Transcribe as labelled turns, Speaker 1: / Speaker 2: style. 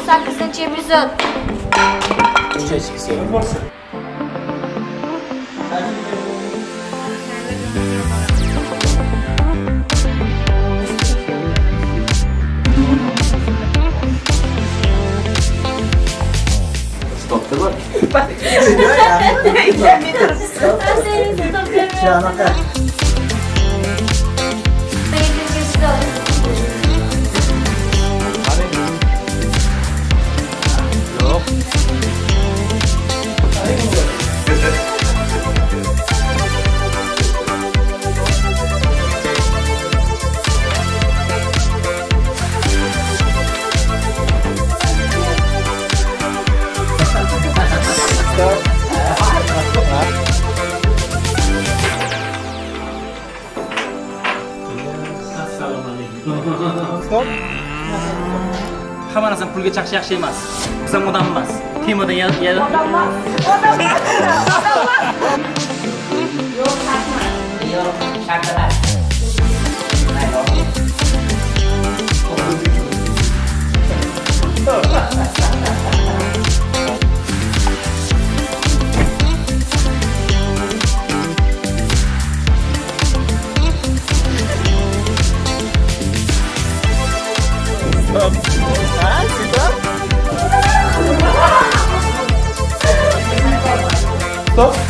Speaker 1: 8-epizod.
Speaker 2: Uchinchisi. Stopda bor.
Speaker 3: Hamma narsani pulga chaqish yaxshi emas. Biz ham odam emas. Temadan yana
Speaker 1: Odam emas. Yo'q, haqman.
Speaker 4: Yo'q, shartlar.
Speaker 2: Stop.